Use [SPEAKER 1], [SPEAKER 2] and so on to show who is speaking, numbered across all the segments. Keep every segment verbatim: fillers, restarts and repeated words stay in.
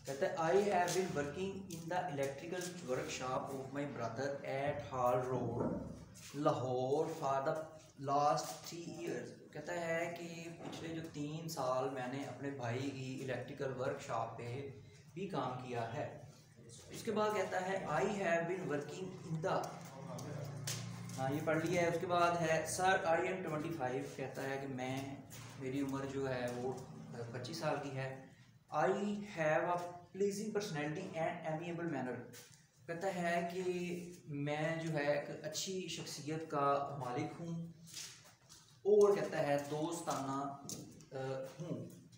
[SPEAKER 1] कहता है I have been working in the electrical workshop of my brother at Hall Road Lahore for the last three years. कहता है कि पिछले जो तीन साल मैंने अपने भाई की इलेक्ट्रिकल वर्कशॉप पे भी काम किया है। उसके बाद कहता है I have been working in the, हाँ ये पढ़ लिया है। उसके बाद है sir I am twenty five. कहता है कि मैं, मेरी उम्र जो है वो पच्चीस साल की है। I have a pleasing personality and amiable manner. कहता है कि मैं जो है एक अच्छी शख्सियत का मालिक हूँ और कहता है दोस्ताना हूँ।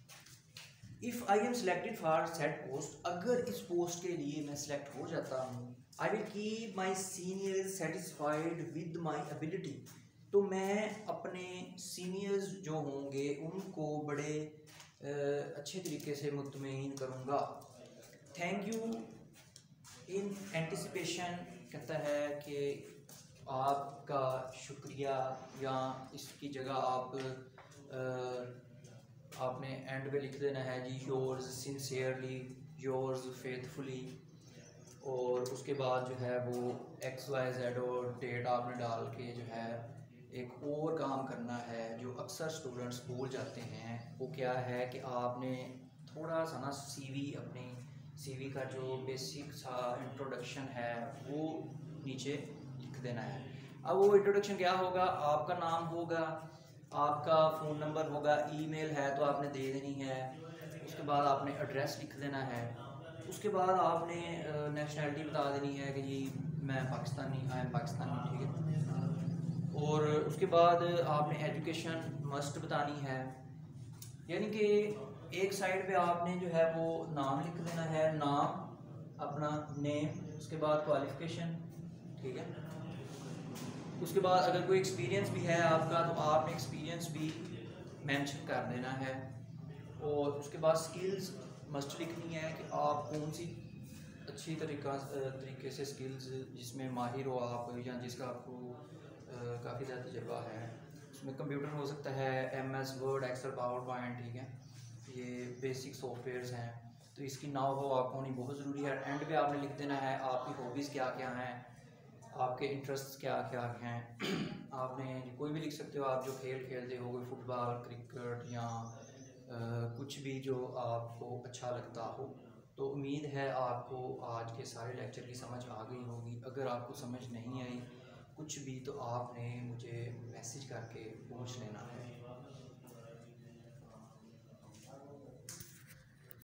[SPEAKER 1] If I am selected for said post, अगर इस पोस्ट के लिए मैं सेलेक्ट हो जाता हूँ, I will keep my seniors satisfied with my ability. तो मैं अपने सीनियर्स जो होंगे उनको बड़े uh, अच्छे तरीके से मुतमईन करूँगा। Thank you in anticipation. कहता है कि आपका शुक्रिया, या इसकी जगह आप uh, आपने एंड पे लिख देना है जी योर्स सिंसियरली, योर्स फेथफुली। और उसके बाद जो है वो एक्स वाई जेड और डेट आपने डाल के जो है एक और काम करना है जो अक्सर स्टूडेंट्स भूल जाते हैं। वो क्या है कि आपने थोड़ा सा ना सीवी, अपनी सीवी का जो बेसिक सा इंट्रोडक्शन है वो नीचे लिख देना है। अब वो इंट्रोडक्शन क्या होगा, आपका नाम होगा, आपका फ़ोन नंबर होगा, ईमेल है तो आपने दे देनी है। उसके बाद आपने एड्रेस लिख देना है। उसके बाद आपने नेशनैलिटी बता देनी है कि जी मैं पाकिस्तानी, आई एम पाकिस्तानी, ठीक है। और उसके बाद आपने एजुकेशन मस्ट बतानी है, यानी कि एक साइड पे आपने जो है वो नाम लिख देना है, नाम अपना नेम, उसके बाद क्वालिफ़िकेशन, ठीक है। उसके बाद अगर कोई एक्सपीरियंस भी है आपका तो आपने एक्सपीरियंस भी मेंशन कर देना है। और उसके बाद स्किल्स मस्ट लिखनी है कि आप कौन सी अच्छी तरीका तरीके से स्किल्स जिसमें माहिर हो आप, या जिसका आपको काफ़ी ज़्यादा तजुर्बा है। उसमें कंप्यूटर हो सकता है, M S Word, Excel, PowerPoint, ठीक है, ये बेसिक सॉफ्टवेयर्स हैं। तो इसकी नाव हो आपको होनी बहुत ज़रूरी है। एंड पे आपने लिख देना है आपकी हॉबीज़ क्या क्या हैं, आपके इंटरेस्ट क्या क्या हैं। आपने कोई भी लिख सकते हो, आप जो खेल खेलते हो, कोई फुटबॉल, क्रिकेट, या आ, कुछ भी जो आपको अच्छा लगता हो। तो उम्मीद है आपको आज के सारे लेक्चर की समझ आ गई होगी। अगर आपको समझ नहीं आई कुछ भी तो आपने मुझे मैसेज करके पूछ लेना है।